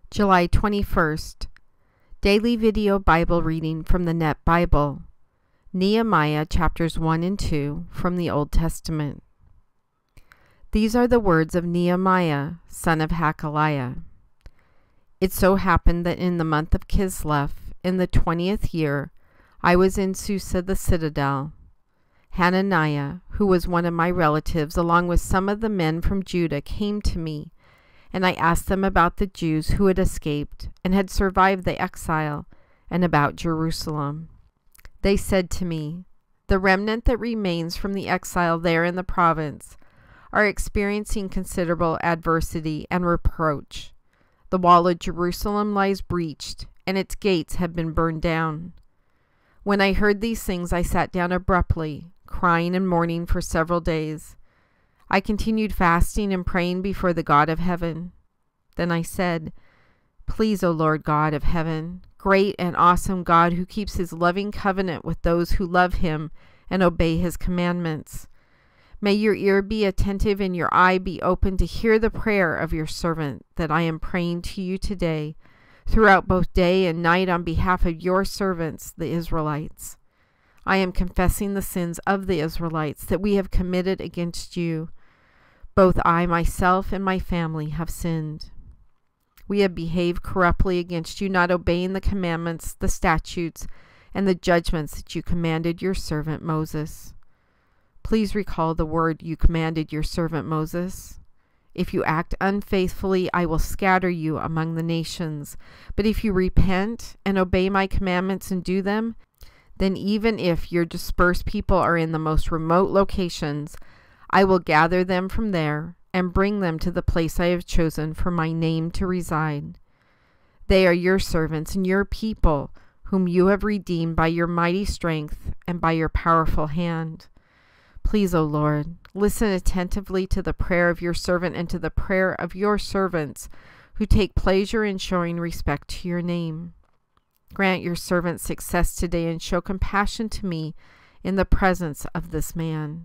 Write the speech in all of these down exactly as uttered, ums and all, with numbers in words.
July twenty-first. Daily Video Bible Reading from the Net Bible. Nehemiah chapters one and two from the Old Testament. These are the words of Nehemiah, son of Hakaliah. It so happened that in the month of Kislev, in the twentieth year, I was in Susa the citadel. Hananiah, who was one of my relatives, along with some of the men from Judah, came to me, and I asked them about the Jews who had escaped and had survived the exile, and about Jerusalem. They said to me, "The remnant that remains from the exile there in the province are experiencing considerable adversity and reproach. The wall of Jerusalem lies breached, and its gates have been burned down." When I heard these things, I sat down abruptly, crying and mourning for several days. I continued fasting and praying before the God of heaven. Then I said, "Please, O Lord God of heaven, great and awesome God who keeps his loving covenant with those who love him and obey his commandments, may your ear be attentive and your eye be open to hear the prayer of your servant that I am praying to you today, throughout both day and night on behalf of your servants, the Israelites. I am confessing the sins of the Israelites that we have committed against you. Both I myself and my family have sinned. We have behaved corruptly against you, not obeying the commandments, the statutes, and the judgments that you commanded your servant Moses. Please recall the word you commanded your servant Moses. If you act unfaithfully, I will scatter you among the nations. But if you repent and obey my commandments and do them, then even if your dispersed people are in the most remote locations, I will gather them from there and bring them to the place I have chosen for my name to reside. They are your servants and your people, whom you have redeemed by your mighty strength and by your powerful hand. Please, O Lord, listen attentively to the prayer of your servant and to the prayer of your servants who take pleasure in showing respect to your name. Grant your servant success today and show compassion to me in the presence of this man."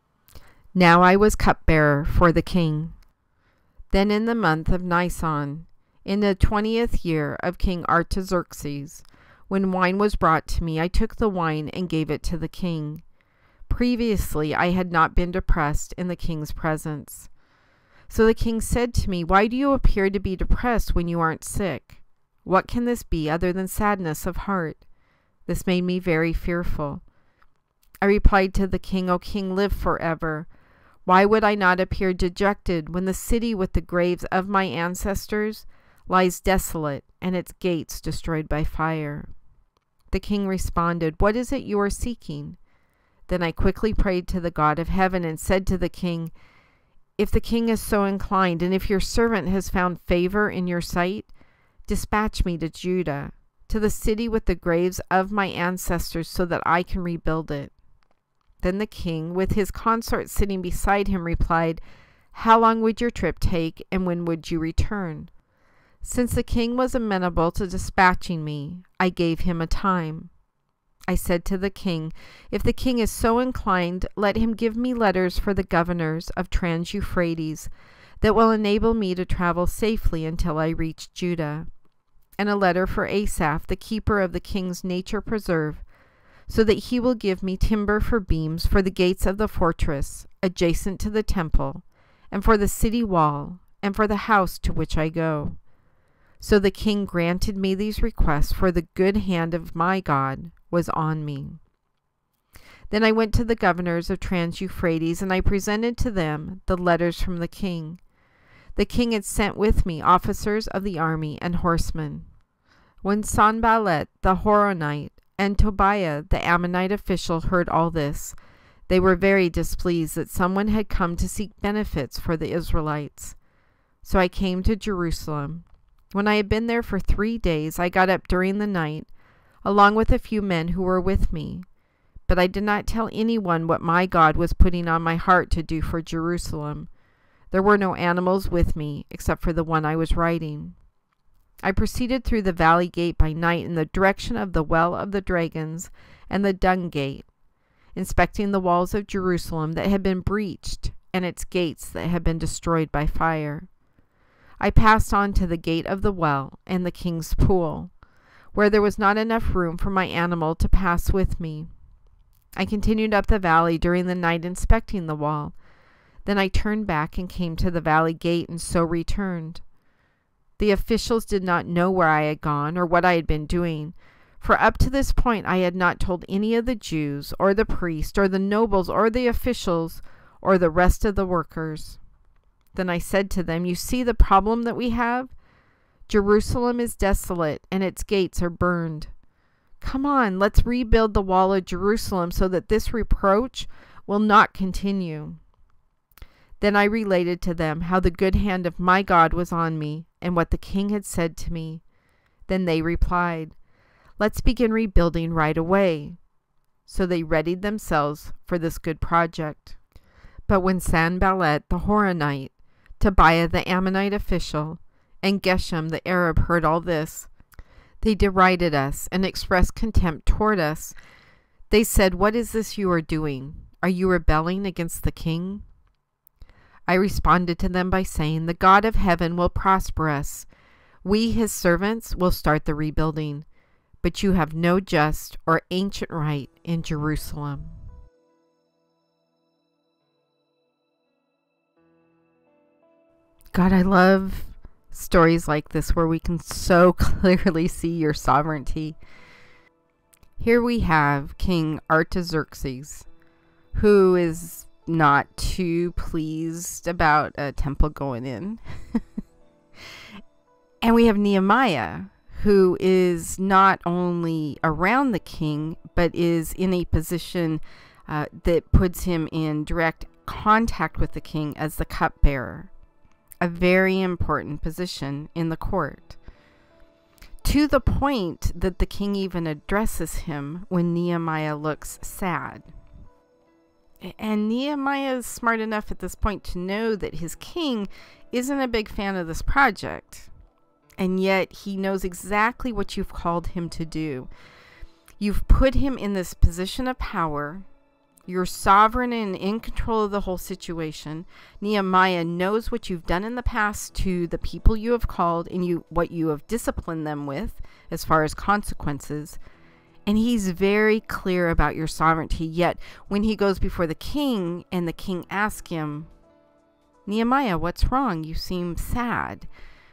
Now I was cupbearer for the king. Then in the month of Nisan, in the twentieth year of King Artaxerxes, when wine was brought to me, I took the wine and gave it to the king. Previously I had not been depressed in the king's presence. So the king said to me, "Why do you appear to be depressed when you aren't sick? What can this be other than sadness of heart?" This made me very fearful. I replied to the king, "O king, live forever. Why would I not appear dejected when the city with the graves of my ancestors lies desolate and its gates destroyed by fire?" The king responded, "What is it you are seeking?" Then I quickly prayed to the God of heaven and said to the king, "If the king is so inclined, and if your servant has found favor in your sight, dispatch me to Judah, to the city with the graves of my ancestors, so that I can rebuild it." Then the king, with his consort sitting beside him, replied, "How long would your trip take, and when would you return?" Since the king was amenable to dispatching me, I gave him a time. I said to the king, "If the king is so inclined, let him give me letters for the governors of Trans-Euphrates that will enable me to travel safely until I reach Judah, and a letter for Asaph, the keeper of the king's nature preserve, so that he will give me timber for beams for the gates of the fortress adjacent to the temple, and for the city wall, and for the house to which I go." So the king granted me these requests, for the good hand of my God was on me. Then I went to the governors of Trans-Euphrates, and I presented to them the letters from the king. The king had sent with me officers of the army and horsemen. When Sanballat the Horonite and Tobiah the Ammonite official heard all this, they were very displeased that someone had come to seek benefits for the Israelites. So I came to Jerusalem. When I had been there for three days, I got up during the night, along with a few men who were with me. But I did not tell anyone what my God was putting on my heart to do for Jerusalem. There were no animals with me, except for the one I was riding. I proceeded through the valley gate by night in the direction of the Well of the Dragons and the Dung Gate, inspecting the walls of Jerusalem that had been breached and its gates that had been destroyed by fire. I passed on to the gate of the well and the king's pool, where there was not enough room for my animal to pass with me. I continued up the valley during the night, inspecting the wall. Then I turned back and came to the valley gate, and so returned. The officials did not know where I had gone or what I had been doing, for up to this point I had not told any of the Jews or the priests or the nobles or the officials or the rest of the workers. Then I said to them, "You see the problem that we have? Jerusalem is desolate and its gates are burned. Come on, let's rebuild the wall of Jerusalem so that this reproach will not continue." Then I related to them how the good hand of my God was on me and what the king had said to me. Then they replied, "Let's begin rebuilding right away." So they readied themselves for this good project. But when Sanballat the Horonite, Tobiah the Ammonite official, and Geshem the Arab heard all this, they derided us and expressed contempt toward us. They said, "What is this you are doing? Are you rebelling against the king?" I responded to them by saying, "The God of heaven will prosper us. We, his servants, will start the rebuilding, but you have no just or ancient right in Jerusalem." God, I love stories like this where we can so clearly see your sovereignty. Here we have King Artaxerxes, who is not too pleased about a temple going in. And we have Nehemiah, who is not only around the king, but is in a position uh, that puts him in direct contact with the king as the cupbearer. A very important position in the court, to the point that the king even addresses him when Nehemiah looks sad. And Nehemiah is smart enough at this point to know that his king isn't a big fan of this project, and yet he knows exactly what you've called him to do. You've put him in this position of power. You're sovereign and in control of the whole situation. Nehemiah knows what you've done in the past to the people you have called and you what you have disciplined them with as far as consequences. And he's very clear about your sovereignty. Yet when he goes before the king and the king asks him, "Nehemiah, what's wrong? You seem sad."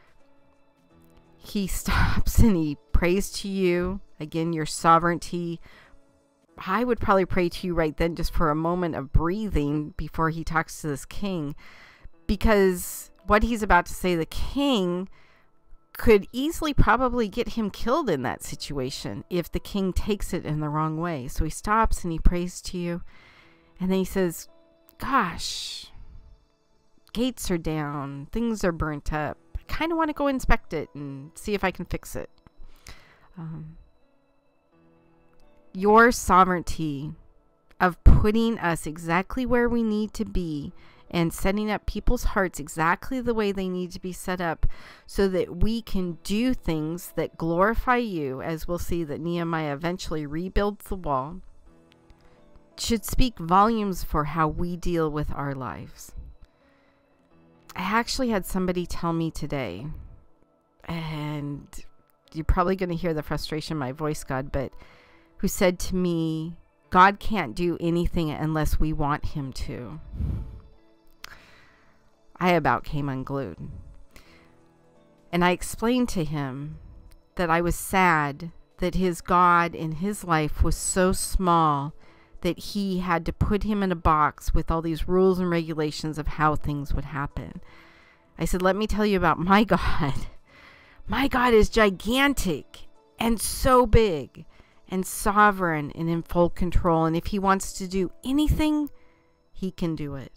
He stops and he prays to you. Again, your sovereignty. I would probably pray to you right then just for a moment of breathing before he talks to this king, because what he's about to say to the king could easily probably get him killed in that situation if the king takes it in the wrong way. So he stops and he prays to you, and then he says, "Gosh, gates are down, things are burnt up. I kind of want to go inspect it and see if I can fix it." Um, Your sovereignty of putting us exactly where we need to be and setting up people's hearts exactly the way they need to be set up so that we can do things that glorify you, as we'll see that Nehemiah eventually rebuilds the wall, should speak volumes for how we deal with our lives. I actually had somebody tell me today, and you're probably going to hear the frustration in my voice, God, but who said to me, "God can't do anything unless we want him to." I about came unglued. And I explained to him that I was sad that his God in his life was so small that he had to put him in a box with all these rules and regulations of how things would happen. I said, "Let me tell you about my God. My God is gigantic and so big and sovereign and in full control. And if he wants to do anything, he can do it."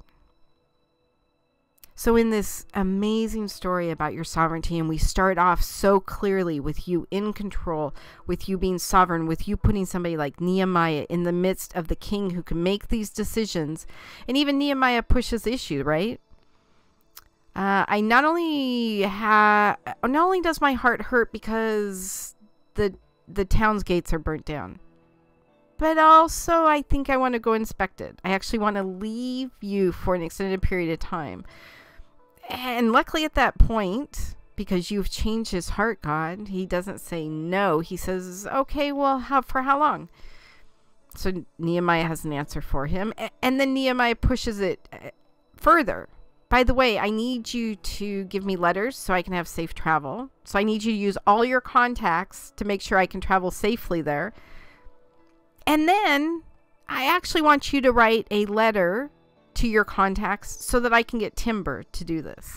So in this amazing story about your sovereignty, and we start off so clearly with you in control, with you being sovereign, with you putting somebody like Nehemiah in the midst of the king who can make these decisions. And even Nehemiah pushes the issue, right? Uh, I not only have, not only does my heart hurt because the the town's gates are burnt down, but also I think I want to go inspect it. I actually want to leave you for an extended period of time. And luckily at that point, because you've changed his heart, God, he doesn't say no. He says, okay, well, how, for how long? So Nehemiah has an answer for him. And then Nehemiah pushes it further. By the way, I need you to give me letters so I can have safe travel. So I need you to use all your contacts to make sure I can travel safely there. And then I actually want you to write a letter to your contacts so that I can get timber to do this.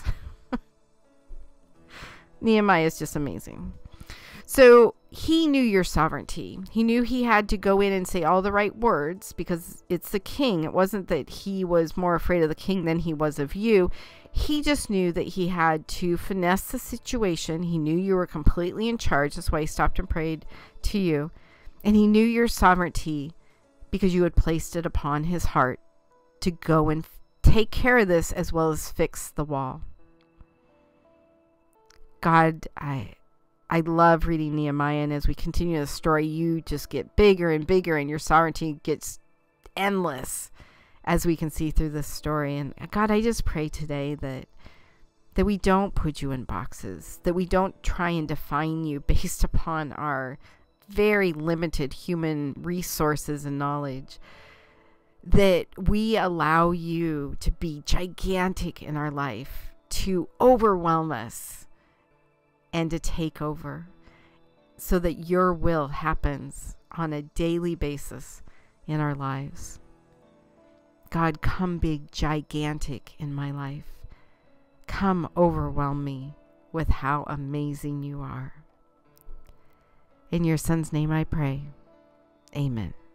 Nehemiah is just amazing. So he knew your sovereignty. He knew he had to go in and say all the right words because it's the king. It wasn't that he was more afraid of the king than he was of you. He just knew that he had to finesse the situation. He knew you were completely in charge. That's why he stopped and prayed to you. And he knew your sovereignty because you had placed it upon his heart to go and take care of this as well as fix the wall. God, I... I love reading Nehemiah, and as we continue the story, you just get bigger and bigger, and your sovereignty gets endless, as we can see through this story. And God, I just pray today that that we don't put you in boxes, that we don't try and define you based upon our very limited human resources and knowledge, that we allow you to be gigantic in our life, to overwhelm us, and to take over so that your will happens on a daily basis in our lives. God, come big, gigantic in my life. Come overwhelm me with how amazing you are. In your son's name I pray. Amen.